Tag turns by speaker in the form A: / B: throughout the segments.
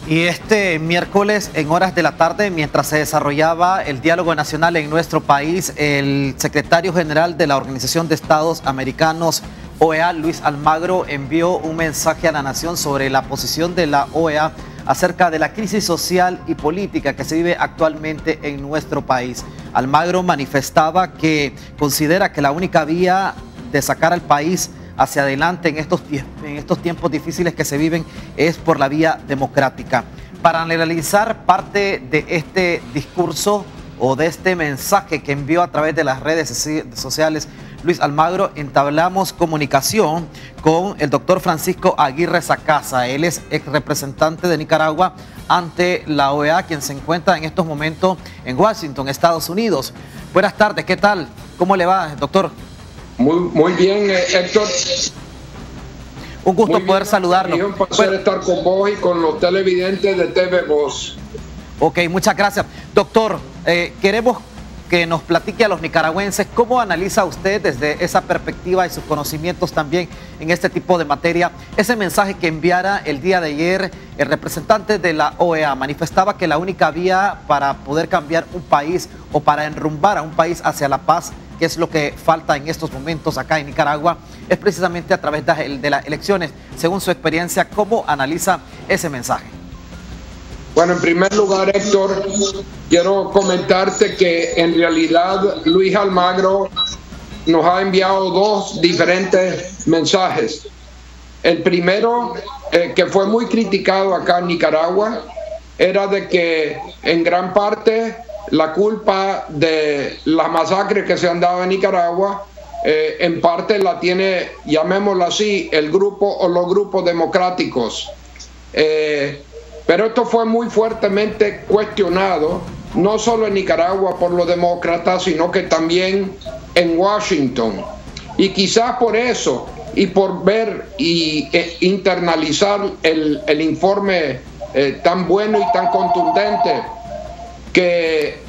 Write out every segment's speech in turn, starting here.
A: Y este miércoles, en horas de la tarde, mientras se desarrollaba el diálogo nacional en nuestro país, el secretario general de la Organización de Estados Americanos, OEA, Luis Almagro, envió un mensaje a la nación sobre la posición de la OEA acerca de la crisis social y política que se vive actualmente en nuestro país. Almagro manifestaba que considera que la única vía de sacar al país hacia adelante en estos tiempos difíciles que se viven es por la vía democrática. Para analizar parte de este discurso o de este mensaje que envió a través de las redes sociales Luis Almagro, entablamos comunicación con el doctor Francisco Aguirre Sacasa. Él es ex representante de Nicaragua ante la OEA, quien se encuentra en estos momentos en Washington, Estados Unidos. Buenas tardes, ¿qué tal? ¿Cómo le va, doctor?
B: Muy bien, Héctor.
A: Un gusto poder saludarlo.
B: Es un placer estar con vos y con los televidentes de TV Voz.
A: Ok, muchas gracias. Doctor, queremos que nos platique a los nicaragüenses cómo analiza usted desde esa perspectiva y sus conocimientos también en este tipo de materia ese mensaje que enviara el día de ayer el representante de la OEA. Manifestaba que la única vía para poder cambiar un país o para enrumbar a un país hacia la paz, que es lo que falta en estos momentos acá en Nicaragua, es precisamente a través de las elecciones. Según su experiencia, ¿cómo analiza ese mensaje?
B: Bueno, en primer lugar, Héctor, quiero comentarte que en realidad Luis Almagro nos ha enviado dos diferentes mensajes. El primero, que fue muy criticado acá en Nicaragua, era de que en gran parte la culpa de las masacres que se han dado en Nicaragua, en parte la tiene, llamémoslo así, el grupo o los grupos democráticos. Pero esto fue muy fuertemente cuestionado, no solo en Nicaragua por los demócratas, sino que también en Washington. Y quizás por eso, y por ver y internalizar el informe tan bueno y tan contundente que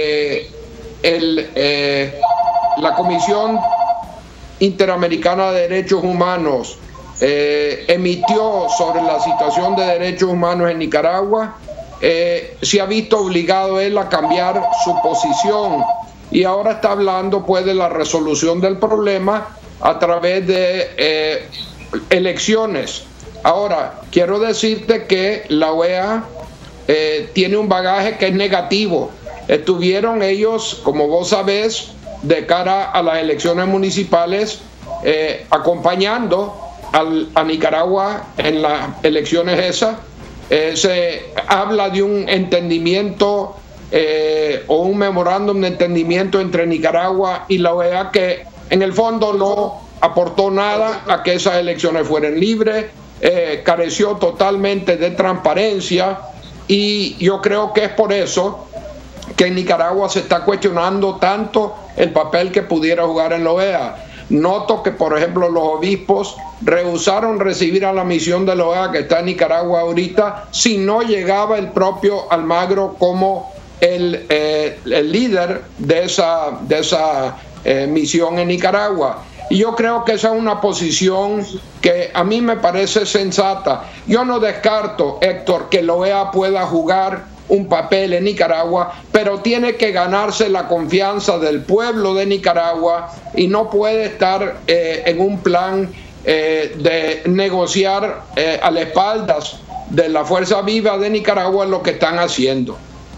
B: la Comisión Interamericana de Derechos Humanos emitió sobre la situación de derechos humanos en Nicaragua, se ha visto obligado él a cambiar su posición y ahora está hablando pues de la resolución del problema a través de elecciones. Ahora, quiero decirte que la OEA tiene un bagaje que es negativo. Estuvieron ellos, como vos sabés, de cara a las elecciones municipales, acompañando a Nicaragua en las elecciones esas. Se habla de un entendimiento o un memorándum de entendimiento entre Nicaragua y la OEA que en el fondo no aportó nada a que esas elecciones fueran libres, careció totalmente de transparencia y yo creo que es por eso que en Nicaragua se está cuestionando tanto el papel que pudiera jugar en la OEA. Noto que, por ejemplo, los obispos rehusaron recibir a la misión de la OEA que está en Nicaragua ahorita si no llegaba el propio Almagro como el líder de esa misión en Nicaragua. Y yo creo que esa es una posición que a mí me parece sensata. Yo no descarto, Héctor, que la OEA pueda jugar un papel en Nicaragua, pero tiene que ganarse la confianza del pueblo de Nicaragua y no puede estar en un plan de negociar a las espaldas de la fuerza viva de Nicaragua lo que están haciendo.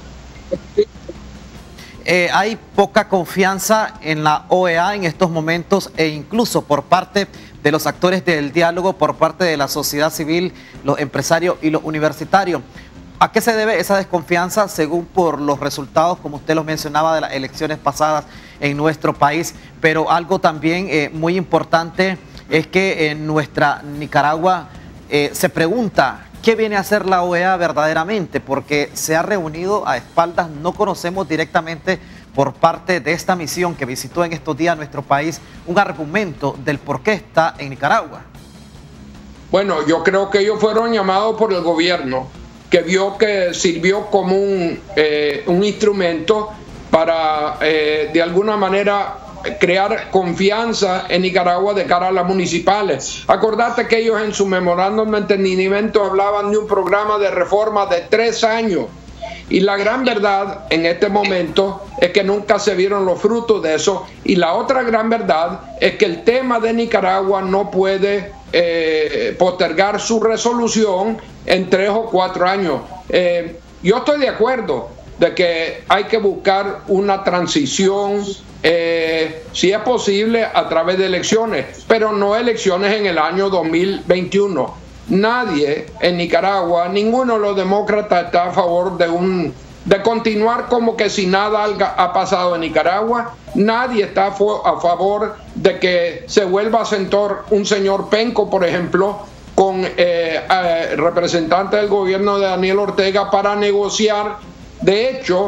A: Hay poca confianza en la OEA en estos momentos e incluso por parte de los actores del diálogo, por parte de la sociedad civil, los empresarios y los universitarios. ¿A qué se debe esa desconfianza? Según por los resultados, como usted los mencionaba, de las elecciones pasadas en nuestro país, pero algo también muy importante es que en nuestra Nicaragua se pregunta ¿qué viene a hacer la OEA verdaderamente? Porque se ha reunido a espaldas, no conocemos directamente por parte de esta misión que visitó en estos días nuestro país un argumento del por qué está en Nicaragua.
B: Bueno, yo creo que ellos fueron llamados por el gobierno, que vio que sirvió como un instrumento para de alguna manera crear confianza en Nicaragua de cara a las municipales. Acordate que ellos en su memorándum de entendimiento hablaban de un programa de reforma de 3 años. Y la gran verdad en este momento es que nunca se vieron los frutos de eso. Y la otra gran verdad es que el tema de Nicaragua no puede postergar su resolución en 3 o 4 años. Yo estoy de acuerdo de que hay que buscar una transición, si es posible, a través de elecciones, pero no elecciones en el año 2021. Nadie en Nicaragua, ninguno de los demócratas está a favor de continuar como que si nada ha pasado en Nicaragua. Nadie está a favor de que se vuelva a sentar un señor Penco, por ejemplo, con representantes del gobierno de Daniel Ortega para negociar, de hecho,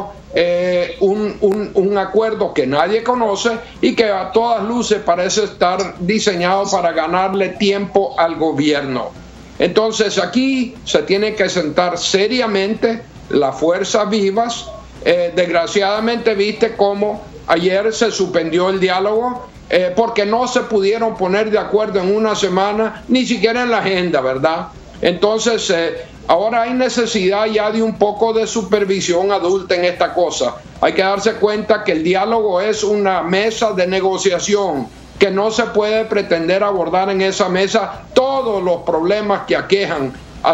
B: un acuerdo que nadie conoce y que a todas luces parece estar diseñado para ganarle tiempo al gobierno. Entonces aquí se tiene que sentar seriamente las fuerzas vivas. Desgraciadamente viste cómo ayer se suspendió el diálogo porque no se pudieron poner de acuerdo en una semana, ni siquiera en la agenda, ¿verdad? Entonces ahora hay necesidad ya de un poco de supervisión adulta en esta cosa. Hay que darse cuenta que el diálogo es una mesa de negociación, que no se puede pretender abordar en esa mesa todos los problemas que aquejan a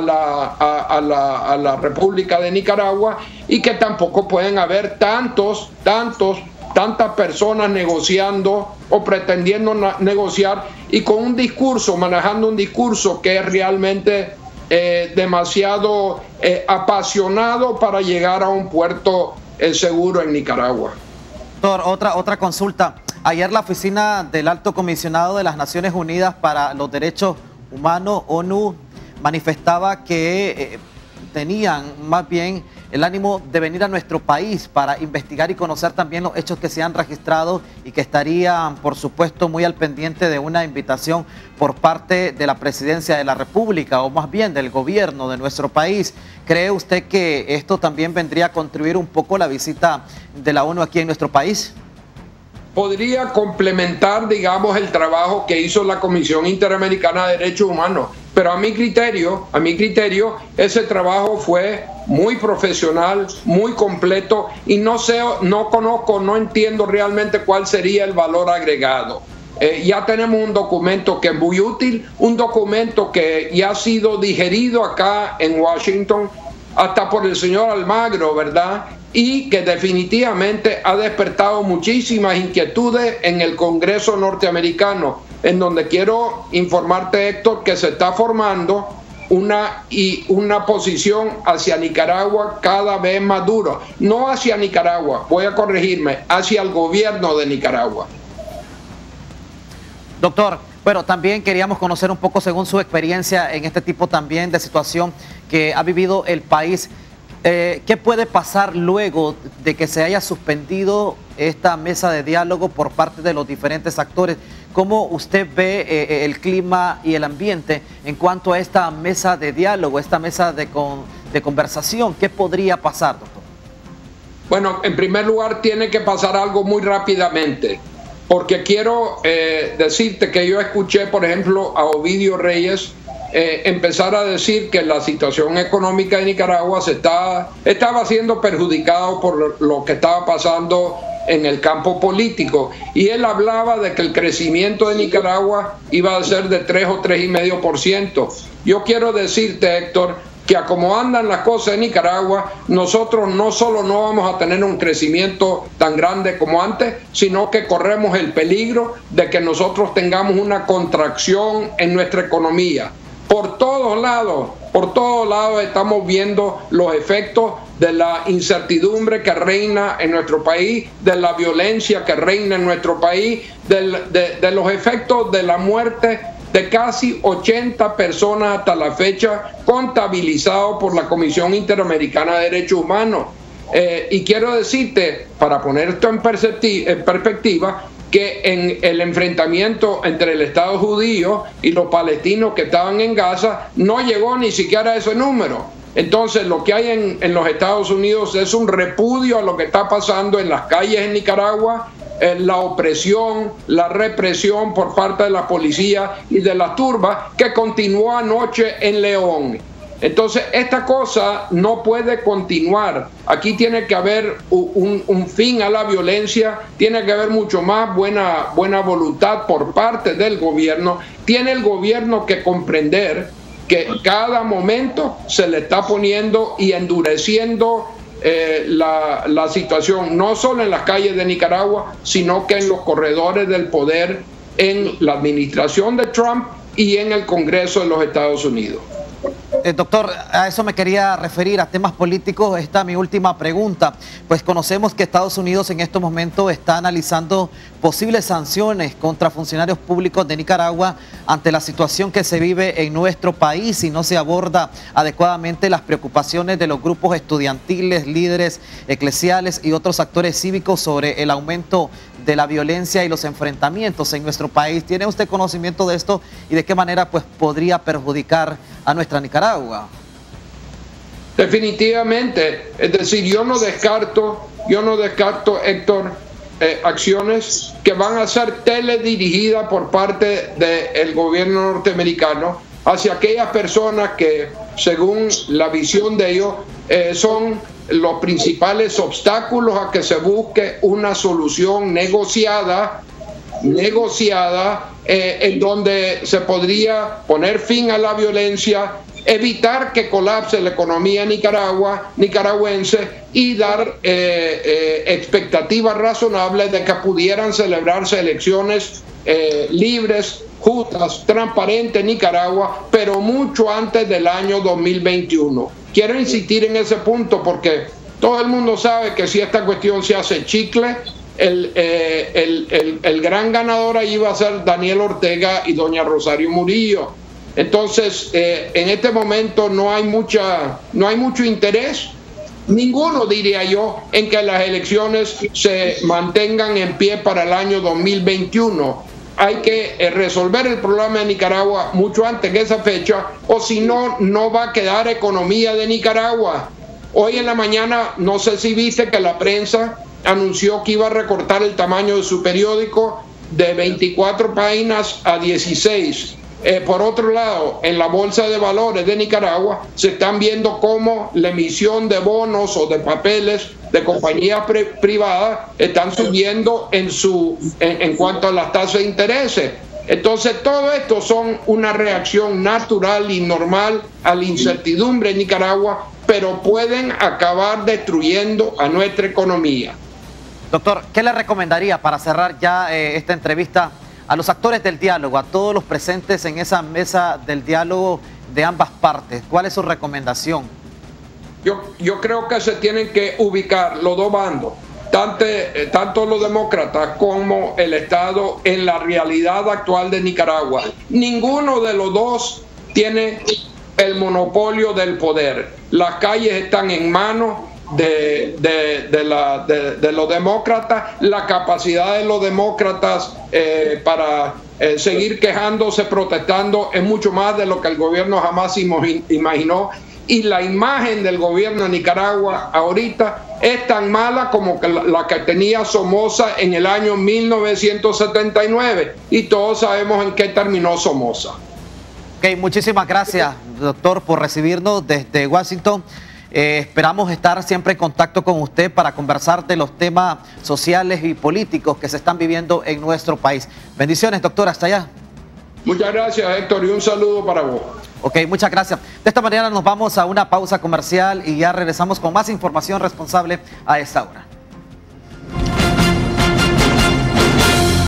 B: la República de Nicaragua, y que tampoco pueden haber tantas personas negociando o pretendiendo negociar y con un discurso, manejando un discurso que es realmente demasiado apasionado para llegar a un puerto seguro en Nicaragua.
A: Doctor, otra consulta. Ayer la Oficina del Alto Comisionado de las Naciones Unidas para los Derechos Humanos, ONU, manifestaba que tenían más bien el ánimo de venir a nuestro país para investigar y conocer también los hechos que se han registrado, y que estarían, por supuesto, muy al pendiente de una invitación por parte de la Presidencia de la República, o más bien del gobierno de nuestro país. ¿Cree usted que esto también vendría a contribuir un poco a la visita de la ONU aquí en nuestro país?
B: Podría complementar, digamos, el trabajo que hizo la Comisión Interamericana de Derechos Humanos, pero a mi criterio, ese trabajo fue muy profesional, muy completo, y no conozco, no entiendo realmente cuál sería el valor agregado. Ya tenemos un documento que es muy útil, un documento que ya ha sido digerido acá en Washington, hasta por el señor Almagro, ¿verdad? Y que definitivamente ha despertado muchísimas inquietudes en el Congreso norteamericano, en donde quiero informarte, Héctor, que se está formando una posición hacia Nicaragua cada vez más dura. No hacia Nicaragua, voy a corregirme, hacia el gobierno de Nicaragua.
A: Doctor, bueno, también queríamos conocer un poco, según su experiencia en este tipo también de situación que ha vivido el país, ¿qué puede pasar luego de que se haya suspendido esta mesa de diálogo por parte de los diferentes actores? ¿Cómo usted ve el clima y el ambiente en cuanto a esta mesa de diálogo, esta mesa de conversación? ¿Qué podría pasar, doctor?
B: Bueno, en primer lugar tiene que pasar algo muy rápidamente, porque quiero decirte que yo escuché, por ejemplo, a Ovidio Reyes empezar a decir que la situación económica de Nicaragua estaba siendo perjudicada por lo que estaba pasando en el campo político, y él hablaba de que el crecimiento de Nicaragua iba a ser de 3 o 3,5%. Yo quiero decirte, Héctor, que a como andan las cosas en Nicaragua, nosotros no solo no vamos a tener un crecimiento tan grande como antes, sino que corremos el peligro de que nosotros tengamos una contracción en nuestra economía. Por todos lados estamos viendo los efectos de la incertidumbre que reina en nuestro país, de la violencia que reina en nuestro país, de los efectos de la muerte de casi 80 personas hasta la fecha, contabilizado por la Comisión Interamericana de Derechos Humanos. Y quiero decirte, para poner esto en perspectiva, que en el enfrentamiento entre el Estado judío y los palestinos que estaban en Gaza no llegó ni siquiera a ese número. Entonces lo que hay en los Estados Unidos es un repudio a lo que está pasando en las calles en Nicaragua, la opresión, la represión por parte de la policía y de la turba que continuó anoche en León. Entonces, esta cosa no puede continuar. Aquí tiene que haber un fin a la violencia, tiene que haber mucho más buena voluntad por parte del gobierno. Tiene el gobierno que comprender que cada momento se le está poniendo y endureciendo la situación, no solo en las calles de Nicaragua, sino que en los corredores del poder, en la administración de Trump y en el Congreso de los Estados Unidos.
A: Doctor, a eso me quería referir, a temas políticos. Esta es mi última pregunta. Pues conocemos que Estados Unidos en estos momentos está analizando posibles sanciones contra funcionarios públicos de Nicaragua ante la situación que se vive en nuestro país y no se aborda adecuadamente las preocupaciones de los grupos estudiantiles, líderes eclesiales y otros actores cívicos sobre el aumento de la violencia y los enfrentamientos en nuestro país. ¿Tiene usted conocimiento de esto y de qué manera pues podría perjudicar a nuestra Nicaragua?
B: Definitivamente, es decir, yo no descarto, Héctor, acciones que van a ser teledirigidas por parte del gobierno norteamericano hacia aquellas personas que, según la visión de ellos, son los principales obstáculos a que se busque una solución negociada, en donde se podría poner fin a la violencia, evitar que colapse la economía nicaragüense y dar expectativas razonables de que pudieran celebrarse elecciones libres, justas, transparentes en Nicaragua, pero mucho antes del año 2021. Quiero insistir en ese punto porque todo el mundo sabe que si esta cuestión se hace chicle, el gran ganador ahí va a ser Daniel Ortega y doña Rosario Murillo. Entonces, en este momento no hay mucho interés, ninguno diría yo, en que las elecciones se mantengan en pie para el año 2021. Hay que resolver el problema de Nicaragua mucho antes que esa fecha, o si no, no va a quedar economía de Nicaragua. Hoy en la mañana, no sé si viste que la prensa anunció que iba a recortar el tamaño de su periódico de 24 páginas a 16. Por otro lado, en la Bolsa de Valores de Nicaragua se están viendo cómo la emisión de bonos o de papeles de compañías privadas están subiendo en cuanto a las tasas de intereses. Entonces, todo esto son una reacción natural y normal a la incertidumbre en Nicaragua, pero pueden acabar destruyendo a nuestra economía.
A: Doctor, ¿qué le recomendaría para cerrar ya esta entrevista a los actores del diálogo, a todos los presentes en esa mesa del diálogo de ambas partes? ¿Cuál es su recomendación?
B: Yo creo que se tienen que ubicar los dos bandos, tanto los demócratas como el Estado, en la realidad actual de Nicaragua. Ninguno de los dos tiene el monopolio del poder. Las calles están en manos de los demócratas. La capacidad de los demócratas para seguir quejándose, protestando, es mucho más de lo que el gobierno jamás imaginó. Y la imagen del gobierno de Nicaragua ahorita es tan mala como la que tenía Somoza en el año 1979. Y todos sabemos en qué terminó Somoza.
A: Ok, muchísimas gracias, doctor, por recibirnos desde Washington. Esperamos estar siempre en contacto con usted para conversar de los temas sociales y políticos que se están viviendo en nuestro país. Bendiciones, doctor, hasta allá.
B: Muchas gracias, Héctor, y un saludo para vos.
A: Ok, muchas gracias. De esta manera nos vamos a una pausa comercial y ya regresamos con más información responsable a esta hora.